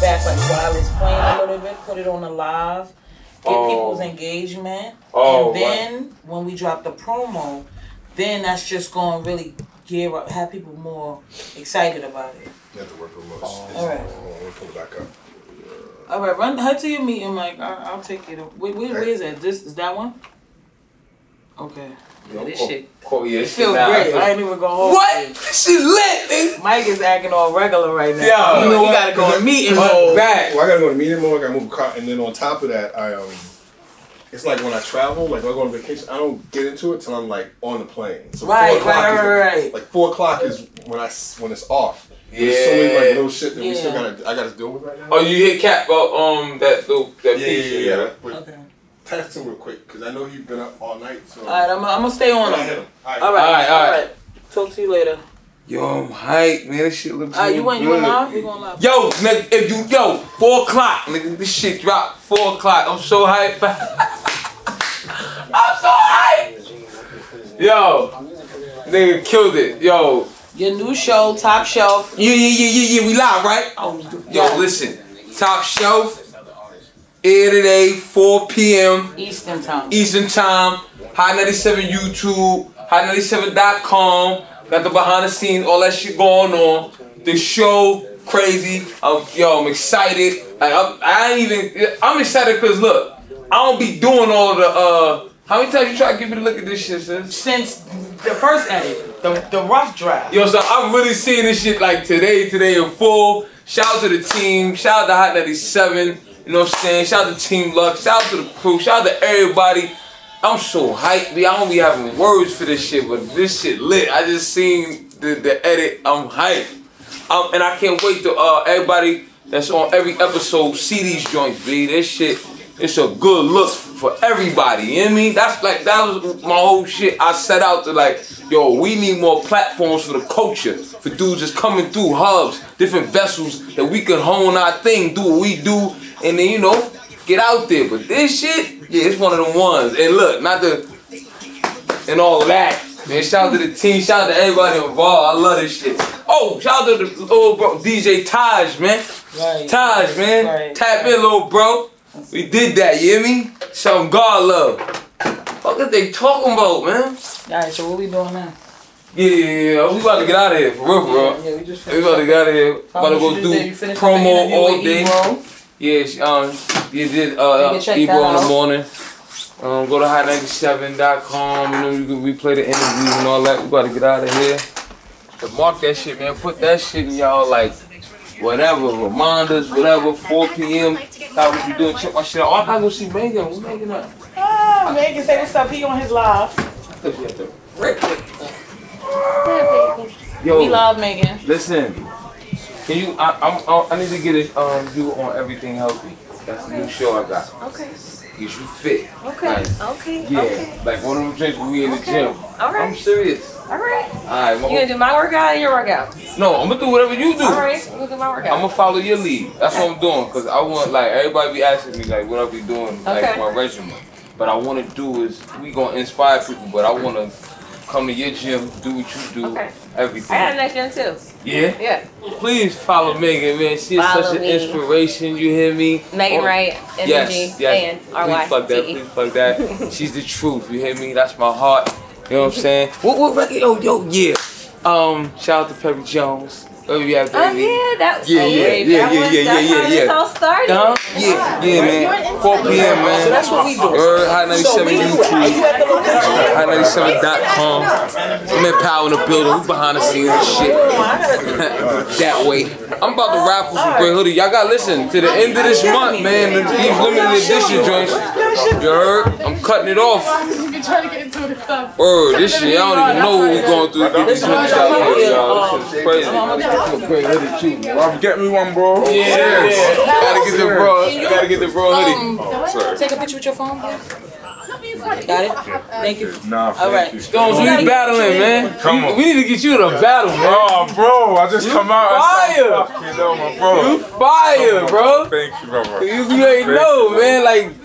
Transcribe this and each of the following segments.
back like while I was playing a little bit, put it on the live, get people's engagement, and then when we drop the promo, then that's just gonna really gear up, have people more excited about it. You have to work real much. All right. We'll pull it back up. All right, run head to your meeting, Mike. I'll take it. Where is that? This is that one? Okay. Yeah, this shit. Yeah, feel great. I ain't even gonna hold what? This shit lit, nigga. Mike is acting all regular right now. Yeah, you know he gotta go to meeting mode. Back. Well, I gotta go to meeting mode. I gotta move a car, and then on top of that, it's like when I travel, like when I go on vacation, I don't get into it till I'm like on the plane. So right. Like 4 o'clock is when it's off. Yeah. There's so many like little shit that we still I gotta deal with right now. Oh, you hit Cap about that piece. Yeah. Okay. Text him real quick because I know he's been up all night. So. All right, I'm gonna stay on him. All right. Talk to you later. Yo, I'm hyped, man. This shit looks you going live? We going live. Yo, nigga, 4 o'clock, nigga. This shit dropped 4 o'clock. I'm so hyped. I'm so hyped. Yo, nigga killed it. Yo. Your new show, Top Shelf. Yeah. We live, right? Yo, listen. Top Shelf. Air today, 4 p.m. Eastern time. Hot 97 YouTube. Hot97.com. Got the behind the scenes, all that shit going on. The show, crazy. I'm excited. I'm excited because look, I don't be doing all the how many times you try to get me to look at this shit, sis? Since the first edit, the rough draft. Yo, so I'm really seeing this shit like today in full. Shout out to the team, shout out to Hot 97, you know what I'm saying? Shout out to Team Lux, shout out to the crew, shout out to everybody. I'm so hyped, I don't be having words for this shit, but this shit lit. I just seen the edit, I'm hyped. And I can't wait to everybody that's on every episode see these joints, B. This shit, it's a good look for everybody, you know what I mean? That was my whole shit. I set out to like, yo, we need more platforms for the culture, for dudes just coming through, hubs, different vessels that we can hone our thing, do what we do, and then, you know, get out there. But this shit, yeah, it's one of them ones. And look, and all of that. Man, shout out to the team, shout out to everybody involved. I love this shit. Oh, shout out to the little bro, DJ Taj, man. Right. Taj, man. Right. Tap in, little bro. We did that, you hear me? Some God love. What are they talking about, man? Alright, so what we doing now? Yeah. We about to get out of here, for real. Yeah, we just we about to get out of here. About to go do promo all day. Yeah, you did Ebro in the morning. Go to hot97.com and then we play the interviews and all that. We about to get out of here. But mark that shit, man. Put that shit in y'all like whatever, reminders, whatever, 4 p.m. How was you doing? Check my shit out. Oh, I gotta go see Megan. What's Megan up? Megan say what's up. He on his live. Yo, we love Megan. Listen, can you? I need to get it you on Everything Healthy. That's the new show I got. Okay. Get you fit. Okay. Like, Okay. Yeah. Okay. Like one of them drinks when we in the gym. All right. I'm serious. All right. Alright. You gonna do my workout or your workout? No, I'm gonna do whatever you do. All right. I'm gonna do my workout. I'm gonna follow your lead. That's what I'm doing. Cause I want like everybody be asking me like what I be doing like my regimen. But I want to do is we gonna inspire people. But I want to come to your gym, do what you do, everything. I got a next gym too. Yeah? Yeah. Please follow Megan, man. She is such an inspiration, you hear me? Megan Wright, yes. and Please plug that, please plug that. She's the truth, you hear me? That's my heart. You know what I'm saying? What record? Yo, yeah. Shout out to Perry Jones. Oh yeah, baby. Yeah, that was yeah. That's how this all started. Yeah, man. 4 p.m. man. So that's what we do. Hot 97 YouTube. Hot97.com. I'm in Power in the building. We behind the scenes and shit. That way. I'm about to raffle some great hoodie. Y'all gotta listen to the end of this month, man. These limited edition joints. You heard? I'm cutting it off. Trying to get into the club. Word, this shit, I don't even know what we're going through to get these hoodies out here, y'all. This shit's crazy. Great hoodie too. Rob, get me one, bro. Yeah. Gotta get the bro hoodie. Take a picture with your phone, bro. Got it? Thank you. Nah, all right. Stones, we battling, man. Come on. We need to get you in a battle, man. Oh, bro, I just come out. Fire. You know, my bro. You fire, bro. Thank you, brother. You ain't know, man. Like,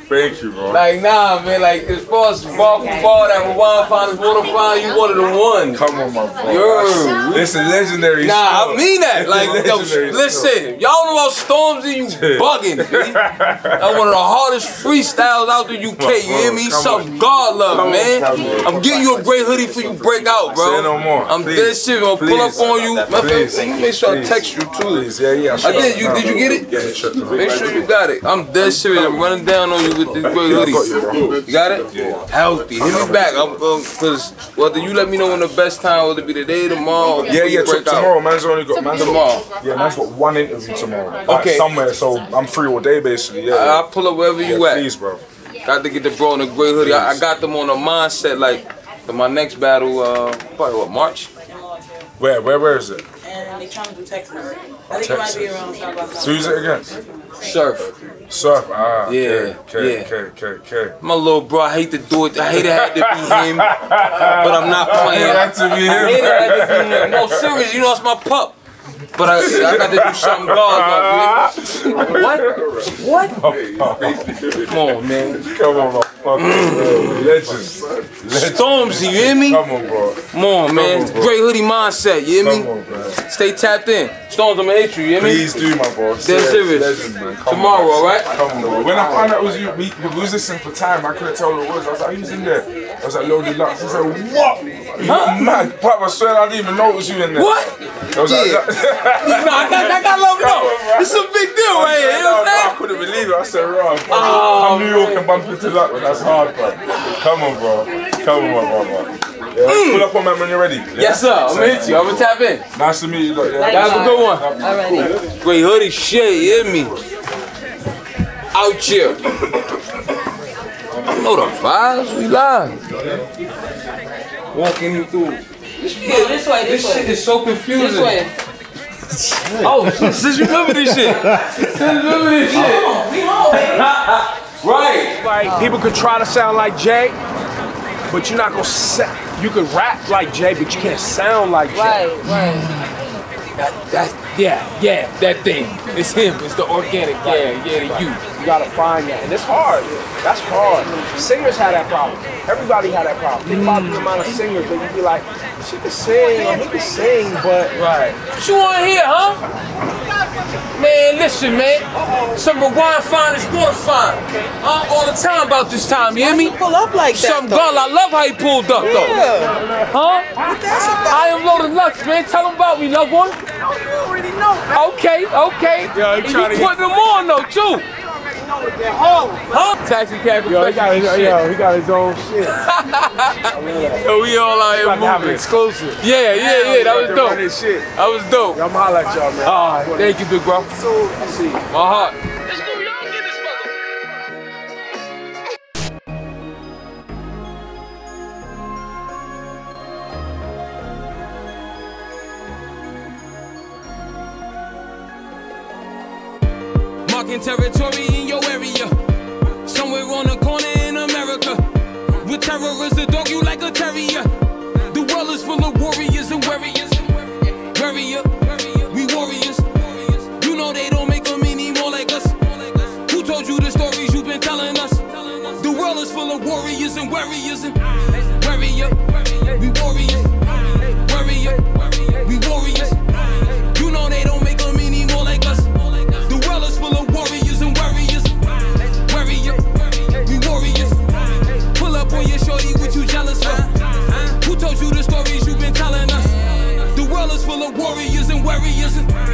Thank you, bro. Like, nah, man, like, as far as ball for ball, that wine finals, water final, you one of the ones. Come on, my bro. Yo. Listen, legendary. Nah, I mean that. Like, yo, Legendary listen, y'all know about Stormzy, you bugging, B. That's one of the hardest freestyles out the UK, you hear me? Some God love, man. I'm getting you a great hoodie for you break out, bro. Say no more. I'm dead shit, gonna pull up on you. Make sure I text you, too. Yeah. I did. Did you get it? Make sure you got it. I'm dead serious. I'm running down on you with this great hoodie. You got it? Yeah. Healthy. Hit me back. Cause whether you let me know when the best time, whether it be today, tomorrow. Yeah. Tomorrow, man's only got tomorrow. Yeah, man's got one interview tomorrow. Okay. Somewhere, so I'm free all day basically. Yeah. I'll pull up wherever you at. Please, bro. Got to get the bro in a great hoodie. I got them on a mindset like for my next battle. Probably what, March? Where is it? And they trying to do Texas. I think it might be around South by South. So who's it again? Surf. Yeah. Okay. My little bro, I hate to do it. I hate it had to be him, but I'm not playing. It had to be him. I hate it had to be him. No, serious, you know it's my pup. But I got to do something God love. What? Come on, man. Come on, motherfucker. Legends. Stormzy, you hear me? Come on, bro. Come on, man. Come on, bro. Great hoodie mindset, you hear me? Come on, bro. Stay tapped in. Storms, I'ma hit you, you hear me? Please do, my bro. Dead serious. Legend, man. Tomorrow, alright? Come on, bro. When I found out it was you, we was listening for time. I couldn't tell who it was. I was like, who's in there? I was like, Loaded Lux. I said, what? Huh? Mad. Pop, I swear I didn't even know it was you in there. What? I was like, no, I got love no. This is a big deal right here. You know what I'm saying? I couldn't believe it. I said, Rob, I'm New York and bump into luck, but that's hard, bro. Come on, bro. Come on, bro. Yeah. Pull up on man when you're ready. Yeah? Yes, sir. I'm gonna hit you. I'm gonna tap in. Nice to meet you, look. Yeah. Have a good one. Alrighty. Great hoodie, shit. You hear me? Out here. You know the vibes. We live. Walking you through. Yeah, this way. This shit is so confusing. This way. Oh, since you remember this shit. Right. Like, people could try to sound like Jay, but you're not gonna sound. You can rap like Jay, but you can't sound like Jay. Right. That thing. It's him. It's the organic. The you. You gotta find that, and it's hard. That's hard. Singers have that problem. Everybody had that problem. Think about the amount of singers that you be like, she can sing, or he can sing, but What you want to hear, huh? Man, listen, man. Some rewind fine is water fine. All the time about this time, you hear me? Pull up like that. Some girl, I love how he pulled up, though. Yeah. Huh? What that's about? I am Loaded Lux, man. Tell him about me, loved one. You already know. Okay. Yo, he And trying to you putting them on, though, too. Huh? Taxi cab he got his own shit. Yo, we all out here Have an moving. exclusive. Yeah, that was dope. Shit. That was dope. I'm holla at y'all, man. Alright, thank you, big bro. I see you. My heart. Marking territory in your area, somewhere on a corner in America. With terrorists that dog you like a terrier. The world is full of warriors and warriors. Warrior, we warriors. You know they don't make them any more like us. Who told you the stories you've been telling us? The world is full of warriors and warriors and warrior, we warriors. Warrior, we warriors. You know they don't make them any more like us. The world is full of warriors and warriors. Warrior, we warriors. Pull up on your shorty, what you jealous for? Who told you the stories you've been telling us? The world is full of warriors and warriors.